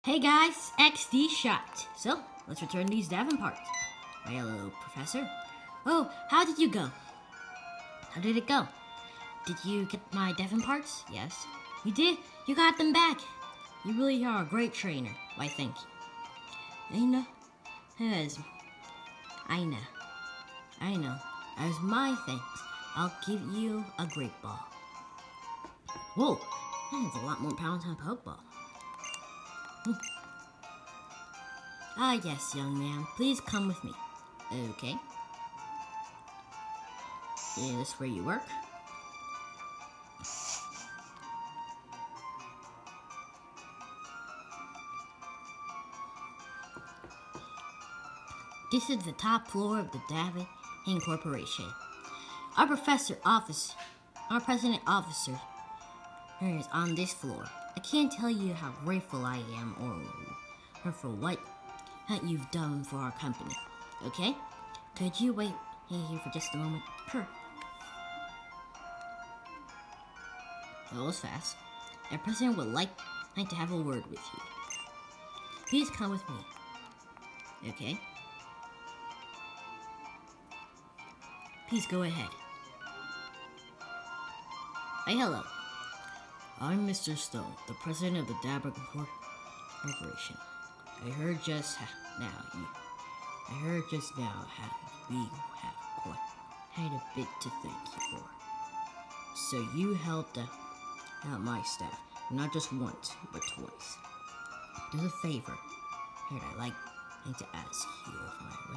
Hey guys, XD shot. So, let's return these Davenports. Why, hello, Professor. Oh, how did you go? How did it go? Did you get my Davenports? Yes. You did? You got them back. You really are a great trainer. Why, thank you. I know. As I know. I know. As my thanks, I'll give you a great ball. Whoa, that has a lot more pounds than a Pokeball. Ah, yes, young man. Please come with me. Okay. Is this where you work? This is the top floor of the David Corporation. Our president officer is on this floor. I can't tell you how grateful I am or for what you've done for our company. Okay? Could you wait here for just a moment? Sure. That was fast. Our president would like to have a word with you. Please come with me. Okay? Please go ahead. Hey, hello. I'm Mr. Stone, the president of the Dabbert Corporation. I heard just now how we have quite a bit to thank you for. So you helped out my staff, not just once, but twice. There's a favor here I'd like to ask you of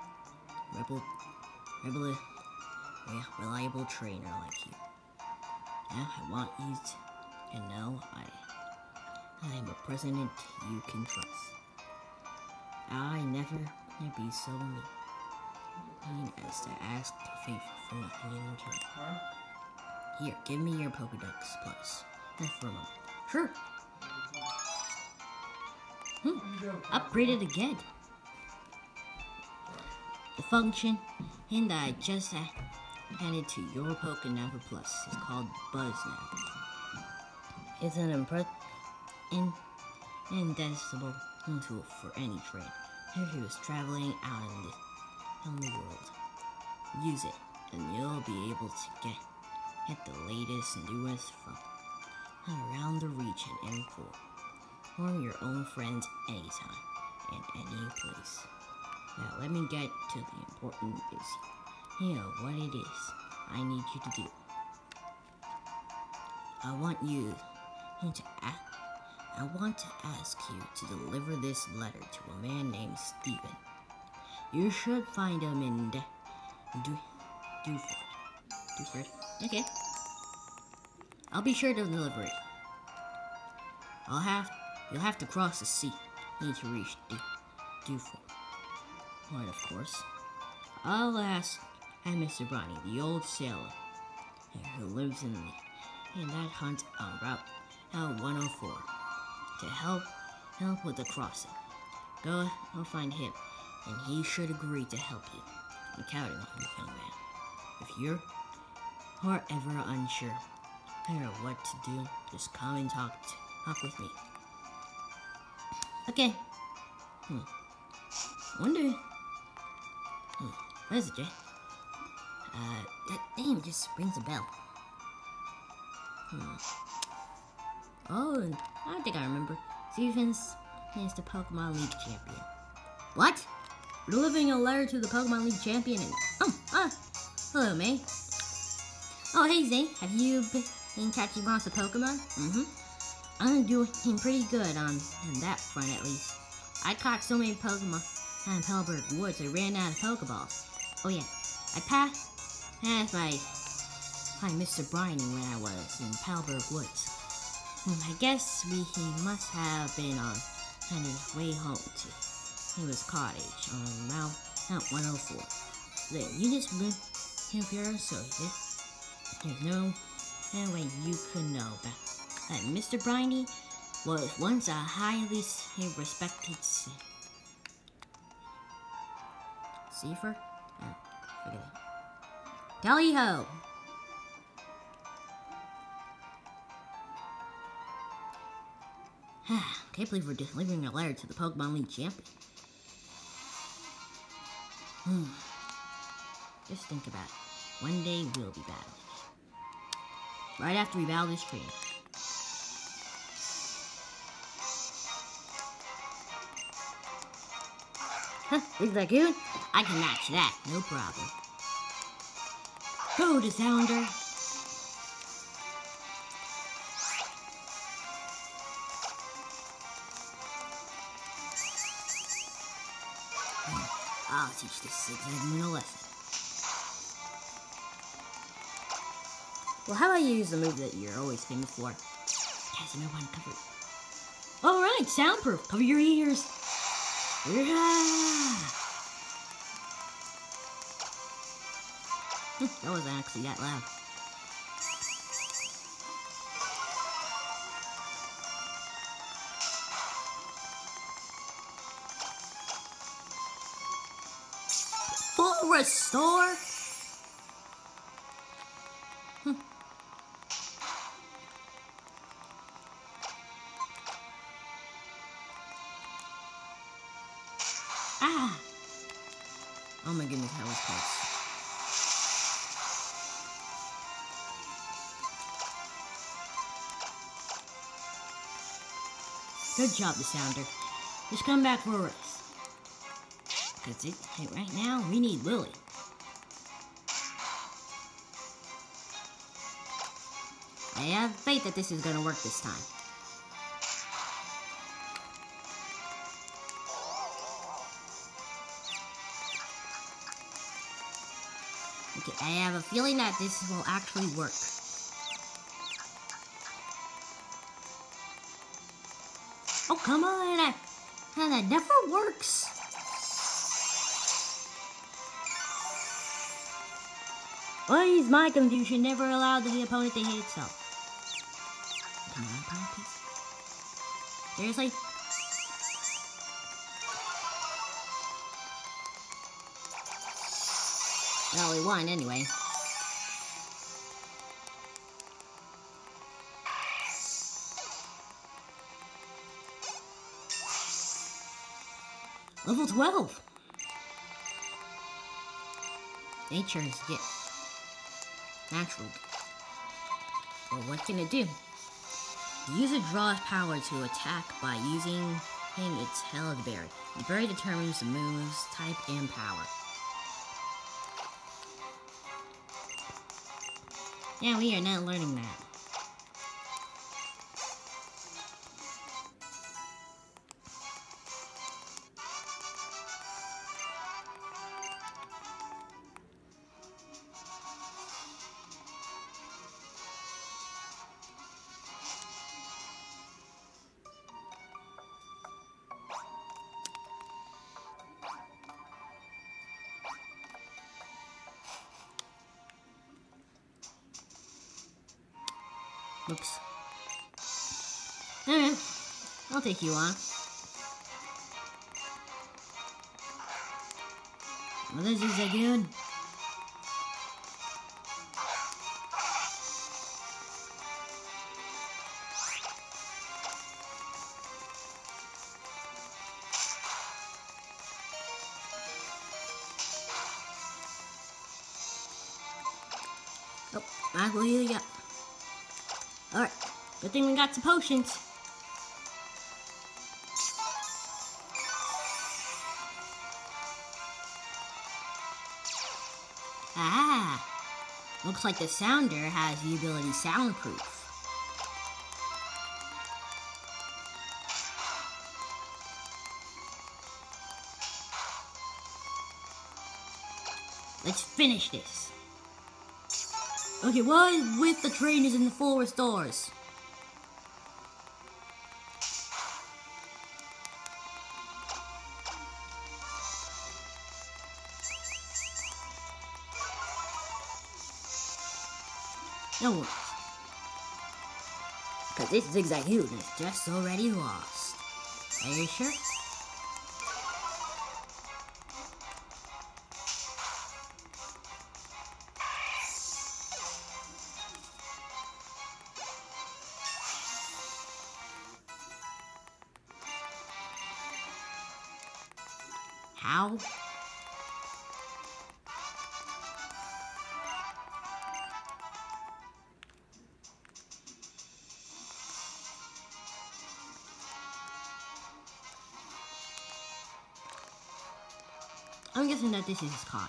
my reliable trainer like you. Now I want you to know I am a president you can trust. I never be so mean as to ask a favor for nothing in return. Here, give me your Pokedex Plus. For a moment. Sure. Upgraded again. The function that I just added to your Pokénav Plus is called BuzzNav. It's an indescribable tool for any trainer who is traveling out in the world. Use it, and you'll be able to get the latest and newest from around the region and form your own friends anytime and any place. Now let me get to the important issue. You know what it is I need you to do. I want to ask you to deliver this letter to a man named Steven. You should find him in Dewford. Okay. I'll be sure to deliver it. You'll have to cross the sea. Need to reach Dewford. Right, of course. I'll ask Mr. Bronny, the old sailor who lives in that hunt on Route 104, to help with the crossing. Go find him, and he should agree to help you. I'm counting on you, young man. If you're ever unsure what to do, just come and talk with me. Okay. Wonder. What is it, Jay? That name just rings a bell. Oh, I think I remember. Steven's is the Pokemon League champion. What? You're delivering a letter to the Pokemon League champion and... hello, May. Oh, hey, Zay. Have you been catching lots of Pokemon? I'm doing pretty good on that front, at least. I caught so many Pokemon in Pelberg Woods, I ran out of Pokeballs. Oh, yeah. I passed by Mr. Briney when I was in Pelberg Woods. I guess he must have been on his way home to his cottage on Route 104. Then you just moved here, so there's no way you could know that Mr. Briney was once a highly respected Seafer? Forget it. Tally-ho! Can't believe we're delivering a letter to the Pokemon League champion. Just think about it. One day we'll be battling. Right after we battle this trainer. Zigzagoon? I can match that, no problem. Go to Sounder. I'll teach this Zigzagoon a lesson. Well, how about you use the move that you're always famous for? Has no one covered. Alright, soundproof. Cover your ears. That wasn't actually that loud. Full restore? Ah! Oh my goodness, that was close. Good job, the Sounder. Just come back for a rest. Because right now, we need Lily. I have faith that this is going to work this time. Okay, I have a feeling that this will actually work. Oh, come on! That never works! Why is my confusion never allowed the opponent to hit itself? Come on, please. Seriously? Well, we won anyway. Level 12! Nature's gift. Natural. Well, what can it do? The user draws power to attack by using its held berry. The berry determines the move's type and power. Yeah, we are not learning that. Oops. Alright, I'll take you on. Well, this is a good. Oh, I will heal you up. Alright, good thing we got some potions. Ah, looks like the Sounder has the ability Soundproof. Let's finish this. Okay, what is with the trainers and the full restores? No worries. Because this Zigzagoon is just already lost. Are you sure? How? I'm guessing that this is his cottage.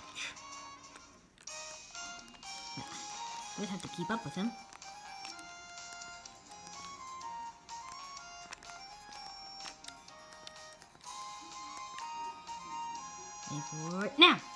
I would have to keep up with him. Wait for it now.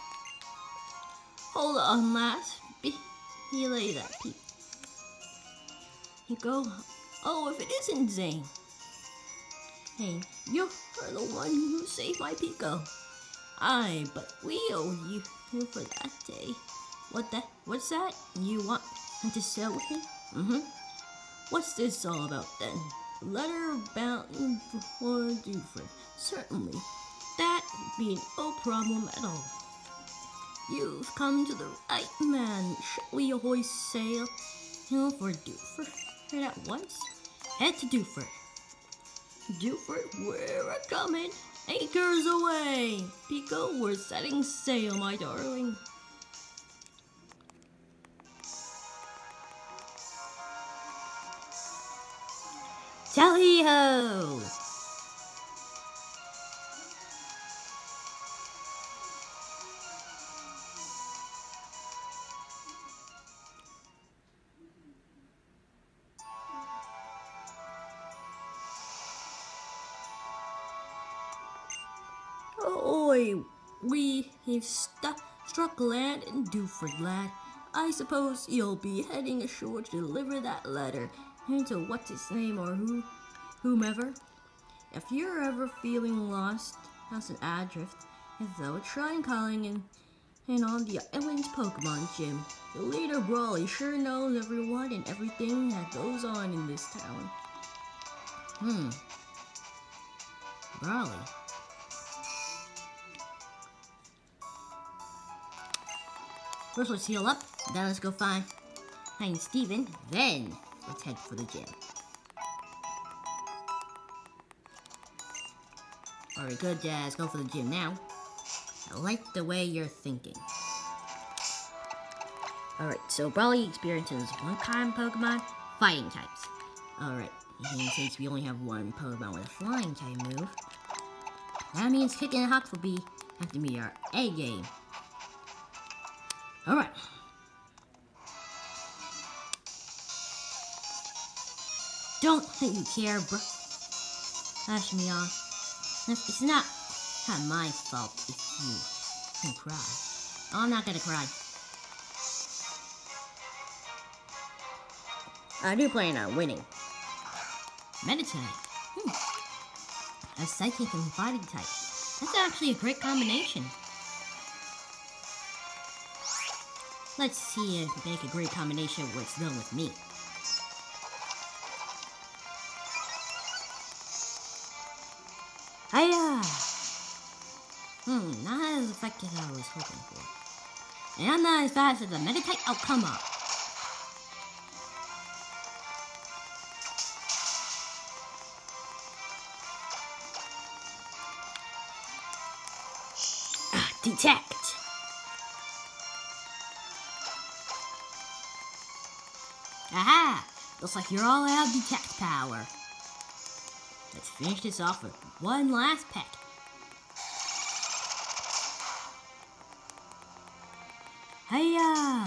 Hold on, lass. Belay that peep. You go. Oh, if it isn't Zane. Hey, you're the one who saved my Pico. Aye, but we owe you for that day. What's that? You want to sell with me? Mm-hmm. What's this all about then? Letter bound for Duford. Certainly. That be no problem at all. You've come to the right man. Shall we hoist sail for Duford at once? Head to Duford. Duford, we're a-coming. Anchors away! Pico, we're setting sail, my darling. Tally-ho! Oi, we've struck land in Duford, lad. I suppose you'll be heading ashore to deliver that letter to what's his name or whomever. If you're ever feeling lost as an adrift, though, try calling in on the island's Pokemon gym. The leader Brawly sure knows everyone and everything that goes on in this town. Brawly. First, let's heal up, then let's go find Steven, then let's head for the gym. Alright, good, let's go for the gym now. I like the way you're thinking. Alright, so Brawly experiences one kind of Pokemon, fighting types. Alright, and since we only have one Pokemon with a flying type move, that means Kick and Huck will have to meet our A game. Alright. Don't think you care, bro. Hush me off. It's not my fault if you cry. Oh, I'm not gonna cry. I do plan on winning. Meditite. A psychic and fighting type. That's actually a great combination. Let's see if make a great combination of what's done with me. Hiya! Not as effective as I was hoping for. And I'm not as fast as the Meditite. Oh, come on. Detect! Aha! Looks like you're all out of detect power. Let's finish this off with one last peck. Hiya!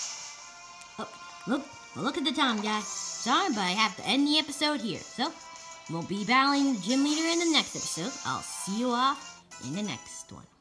Oh, look at the time, guys. Sorry, but I have to end the episode here. So, we'll be battling the gym leader in the next episode. I'll see you off in the next one.